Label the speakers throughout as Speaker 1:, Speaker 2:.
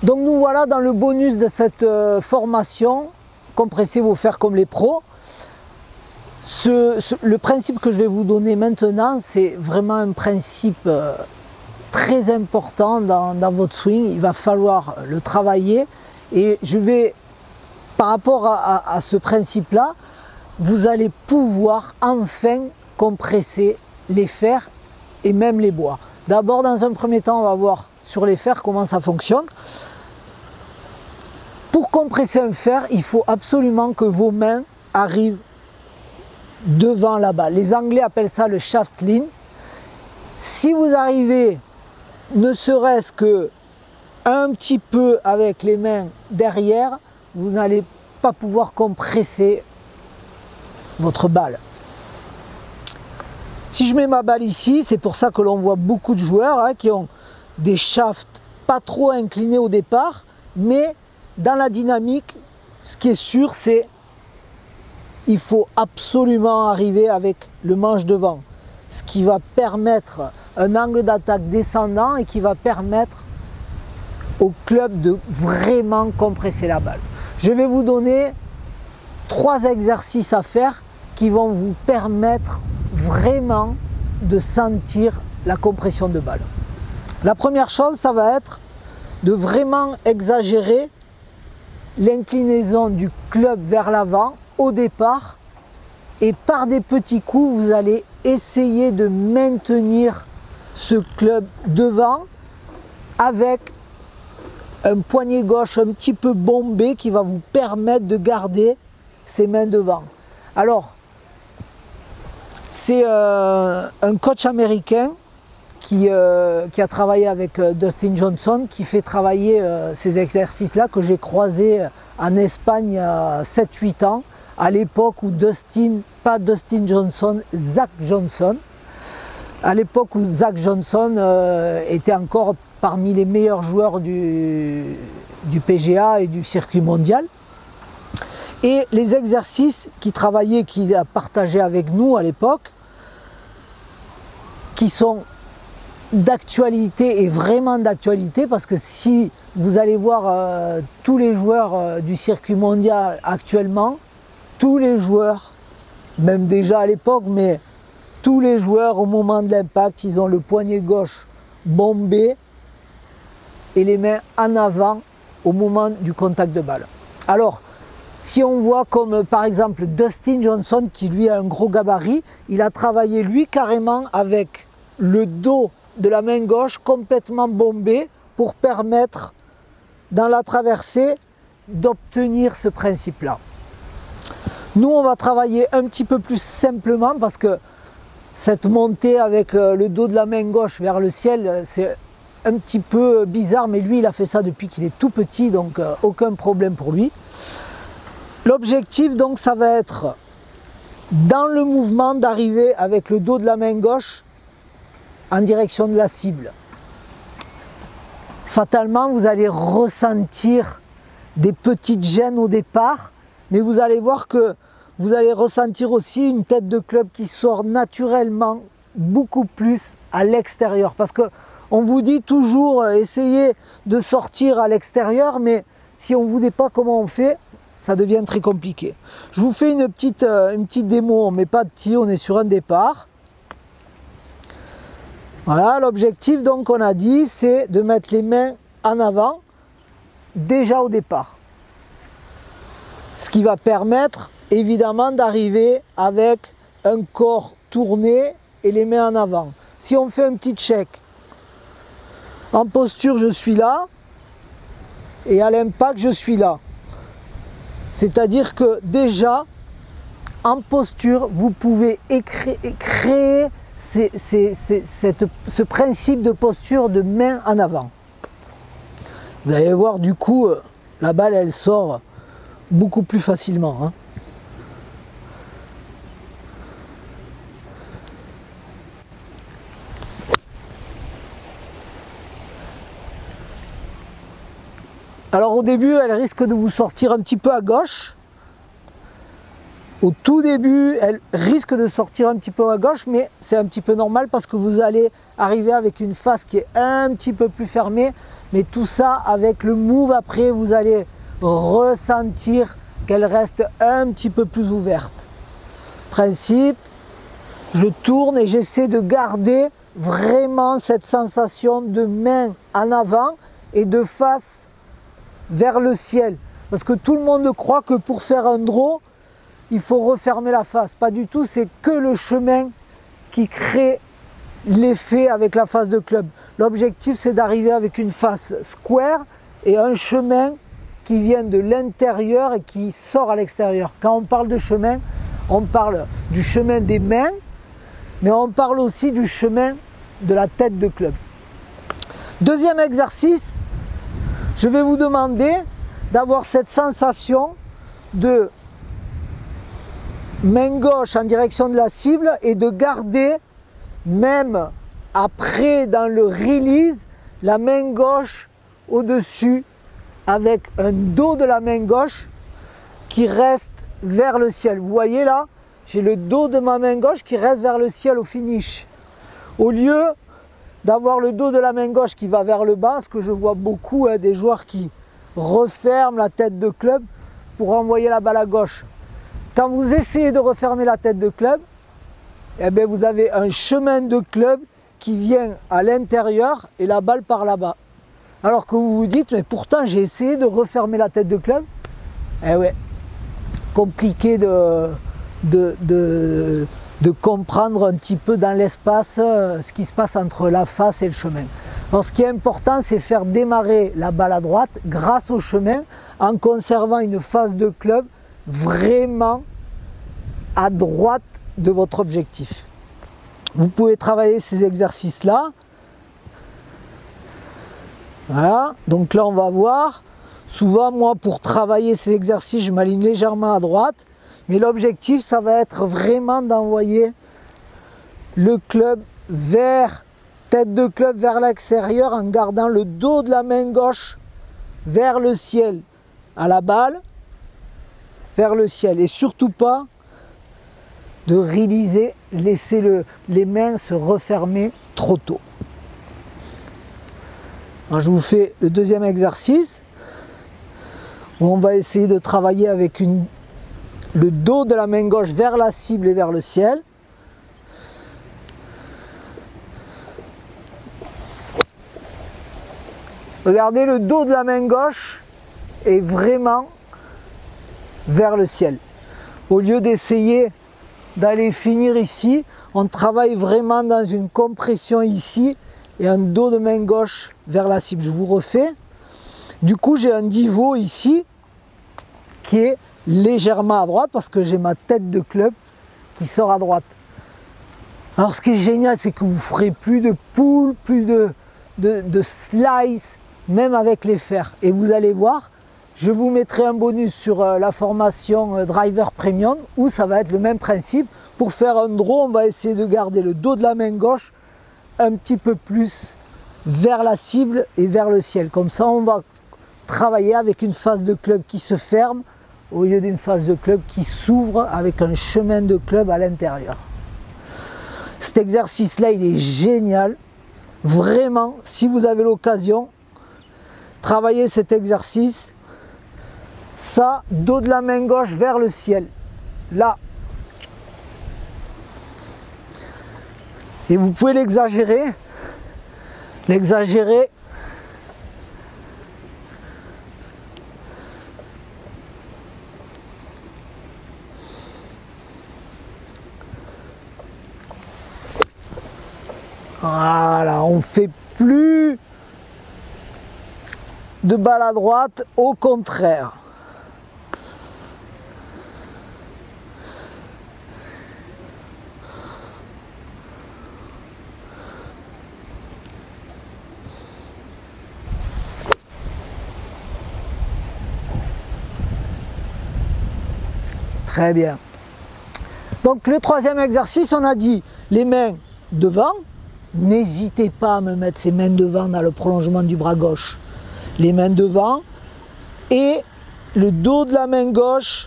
Speaker 1: Donc nous voilà dans le bonus de cette formation, compresser vos fers comme les pros. Le principe que je vais vous donner maintenant, c'est vraiment un principe très important dans votre swing. Il va falloir le travailler et je vais, par rapport à ce principe-là, vous allez pouvoir enfin compresser les fers et même les bois. D'abord, dans un premier temps, on va voir sur les fers comment ça fonctionne. Pour compresser un fer, il faut absolument que vos mains arrivent devant la balle. Les Anglais appellent ça le shaft lean. Si vous arrivez ne serait-ce que un petit peu avec les mains derrière, vous n'allez pas pouvoir compresser votre balle. Si je mets ma balle ici, c'est pour ça que l'on voit beaucoup de joueurs qui ont des shafts pas trop inclinés au départ, mais dans la dynamique, ce qui est sûr, c'est qu'il faut absolument arriver avec le manche devant, ce qui va permettre un angle d'attaque descendant et qui va permettre au club de vraiment compresser la balle. Je vais vous donner 3 exercices à faire qui vont vous permettre vraiment de sentir la compression de balle. La première chose, ça va être de vraiment exagérer l'inclinaison du club vers l'avant au départ et par des petits coups, vous allez essayer de maintenir ce club devant avec un poignet gauche un petit peu bombé qui va vous permettre de garder ses mains devant. Alors, c'est un coach américain qui a travaillé avec Dustin Johnson, qui fait travailler ces exercices-là que j'ai croisés en Espagne il y a 7-8 ans, à l'époque où pas Dustin Johnson, Zach Johnson, à l'époque où Zach Johnson était encore parmi les meilleurs joueurs du PGA et du circuit mondial. Et les exercices qu'il a partagés avec nous à l'époque, qui sont d'actualité et vraiment d'actualité, parce que si vous allez voir tous les joueurs du circuit mondial actuellement, tous les joueurs, même déjà à l'époque, mais tous les joueurs au moment de l'impact, ils ont le poignet gauche bombé et les mains en avant au moment du contact de balle. Alors, si on voit comme par exemple Dustin Johnson qui lui a un gros gabarit, il a travaillé lui carrément avec le dos de la main gauche complètement bombé pour permettre dans la traversée d'obtenir ce principe-là. Nous on va travailler un petit peu plus simplement parce que cette montée avec le dos de la main gauche vers le ciel, c'est un petit peu bizarre, mais lui il a fait ça depuis qu'il est tout petit, donc aucun problème pour lui. L'objectif donc ça va être dans le mouvement d'arriver avec le dos de la main gauche en direction de la cible. Fatalement vous allez ressentir des petites gênes au départ, mais vous allez voir que vous allez ressentir aussi une tête de club qui sort naturellement beaucoup plus à l'extérieur, parce que on vous dit toujours essayez de sortir à l'extérieur, mais si on ne vous dit pas comment on fait, ça devient très compliqué. Je vous fais une petite démo, on ne met pas de tir, on est sur un départ. Voilà, l'objectif donc on a dit c'est de mettre les mains en avant déjà au départ. Ce qui va permettre évidemment d'arriver avec un corps tourné et les mains en avant. Si on fait un petit check, en posture je suis là et à l'impact je suis là. C'est-à-dire que déjà, en posture, vous pouvez créer ce principe de posture de main en avant. Vous allez voir du coup, la balle elle sort beaucoup plus facilement. Hein. Alors au début, elle risque de vous sortir un petit peu à gauche. Au tout début, elle risque de sortir un petit peu à gauche, mais c'est un petit peu normal parce que vous allez arriver avec une face qui est un petit peu plus fermée. mais tout ça avec le move après, vous allez ressentir qu'elle reste un petit peu plus ouverte. Principe, je tourne et j'essaie de garder vraiment cette sensation de main en avant et de face vers le ciel. Parce que tout le monde croit que pour faire un draw, il faut refermer la face. Pas du tout, c'est que le chemin qui crée l'effet avec la face de club. L'objectif, c'est d'arriver avec une face square et un chemin qui vient de l'intérieur et qui sort à l'extérieur. Quand on parle de chemin, on parle du chemin des mains, mais on parle aussi du chemin de la tête de club. Deuxième exercice, je vais vous demander d'avoir cette sensation de main gauche en direction de la cible et de garder, même après dans le release, la main gauche au-dessus avec un dos de la main gauche qui reste vers le ciel. Vous voyez là, j'ai le dos de ma main gauche qui reste vers le ciel au finish. Au lieu d'avoir le dos de la main gauche qui va vers le bas, ce que je vois beaucoup, des joueurs qui referment la tête de club pour envoyer la balle à gauche. Quand vous essayez de refermer la tête de club, eh bien vous avez un chemin de club qui vient à l'intérieur et la balle par là-bas. Alors que vous vous dites, mais pourtant j'ai essayé de refermer la tête de club. Eh ouais, compliqué de comprendre un petit peu dans l'espace ce qui se passe entre la face et le chemin. Alors ce qui est important, c'est faire démarrer la balle à droite grâce au chemin en conservant une face de club vraiment à droite de votre objectif. Vous pouvez travailler ces exercices-là. Voilà, donc là on va voir. Souvent moi pour travailler ces exercices, je m'aligne légèrement à droite. Mais l'objectif, ça va être vraiment d'envoyer le club vers, tête de club vers l'extérieur en gardant le dos de la main gauche vers le ciel, à la balle, vers le ciel. Et surtout pas de réaliser, laisser les mains se refermer trop tôt. Alors, je vous fais le deuxième exercice où on va essayer de travailler avec le dos de la main gauche vers la cible et vers le ciel. Regardez, le dos de la main gauche est vraiment vers le ciel. Au lieu d'essayer d'aller finir ici, on travaille vraiment dans une compression ici et un dos de main gauche vers la cible. Je vous refais. Du coup, j'ai un divot ici qui est légèrement à droite parce que j'ai ma tête de club qui sort à droite. Alors ce qui est génial, c'est que vous ne ferez plus de pull, plus de slice, même avec les fers. Et vous allez voir, je vous mettrai un bonus sur la formation Driver Premium où ça va être le même principe. Pour faire un draw, on va essayer de garder le dos de la main gauche un petit peu plus vers la cible et vers le ciel. Comme ça, on va travailler avec une face de club qui se ferme au lieu d'une face de club qui s'ouvre avec un chemin de club à l'intérieur. Cet exercice-là, il est génial. Vraiment, si vous avez l'occasion, travaillez cet exercice. Ça, dos de la main gauche vers le ciel. Là. Et vous pouvez l'exagérer. L'exagérer. Voilà, on ne fait plus de balle à droite, au contraire. Très bien. Donc le troisième exercice, on a dit les mains devant. N'hésitez pas à me mettre ces mains devant dans le prolongement du bras gauche. Les mains devant et le dos de la main gauche,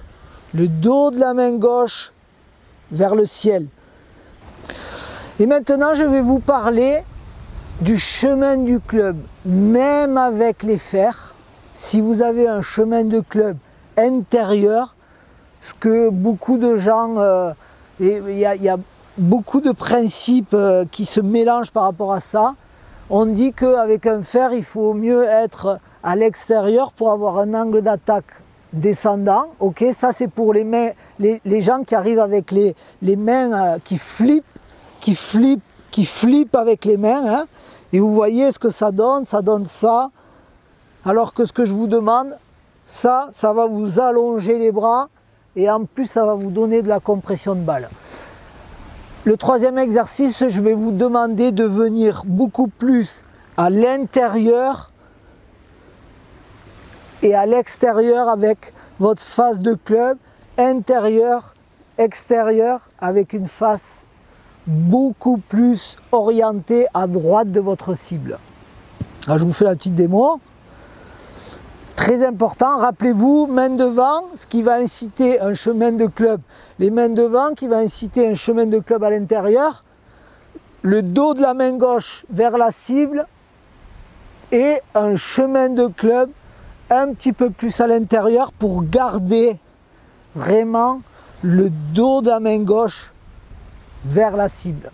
Speaker 1: vers le ciel. Et maintenant, je vais vous parler du chemin du club, même avec les fers, si vous avez un chemin de club intérieur, ce que beaucoup de gens, il y a beaucoup de principes qui se mélangent par rapport à ça. On dit qu'avec un fer, il faut mieux être à l'extérieur pour avoir un angle d'attaque descendant. Ok, ça c'est pour les mains, les gens qui arrivent avec les mains qui flippent avec les mains. Hein. Et vous voyez ce que ça donne ça. Alors que ce que je vous demande, ça va vous allonger les bras et en plus ça va vous donner de la compression de balle. Le troisième exercice, je vais vous demander de venir beaucoup plus à l'intérieur et à l'extérieur avec votre face de club, intérieur, extérieur, avec une face beaucoup plus orientée à droite de votre cible. Alors, je vous fais la petite démo. Très important, rappelez-vous, main devant, ce qui va inciter un chemin de club. Les mains devant qui va inciter un chemin de club à l'intérieur. Le dos de la main gauche vers la cible et un chemin de club un petit peu plus à l'intérieur pour garder vraiment le dos de la main gauche vers la cible.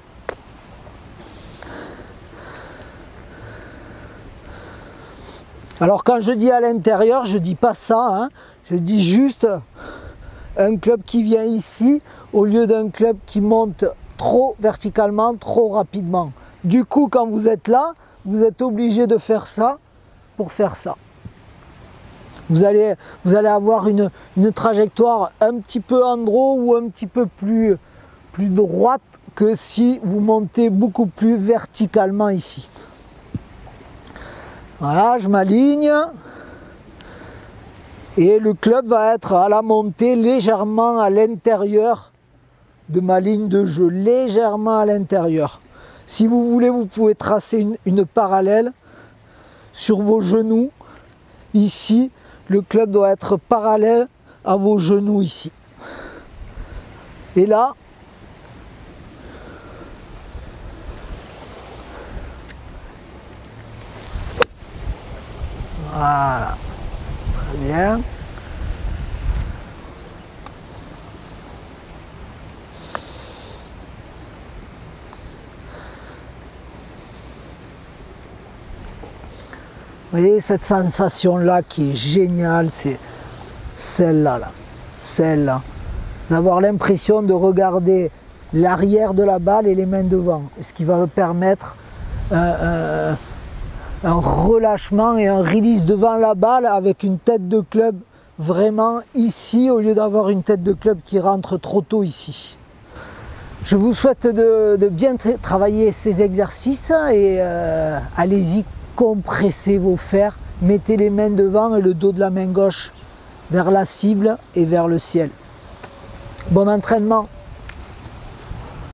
Speaker 1: Alors quand je dis à l'intérieur, je ne dis pas ça, hein. Je dis juste un club qui vient ici au lieu d'un club qui monte trop verticalement, trop rapidement. Du coup, quand vous êtes là, vous êtes obligé de faire ça pour faire ça. Vous allez avoir une trajectoire un petit peu andro ou un petit peu plus droite que si vous montez beaucoup plus verticalement ici. Voilà, je m'aligne et le club va être à la montée légèrement à l'intérieur de ma ligne de jeu, légèrement à l'intérieur. Si vous voulez, vous pouvez tracer une parallèle sur vos genoux. Ici, le club doit être parallèle à vos genoux ici. Et là, voilà, très bien. Vous voyez cette sensation-là qui est géniale, c'est celle-là, celle-là. D'avoir l'impression de regarder l'arrière de la balle et les mains devant. Ce qui va me permettre un relâchement et un release devant la balle avec une tête de club vraiment ici au lieu d'avoir une tête de club qui rentre trop tôt ici. Je vous souhaite de bien travailler ces exercices et allez-y, compressez vos fers, mettez les mains devant et le dos de la main gauche vers la cible et vers le ciel. Bon entraînement!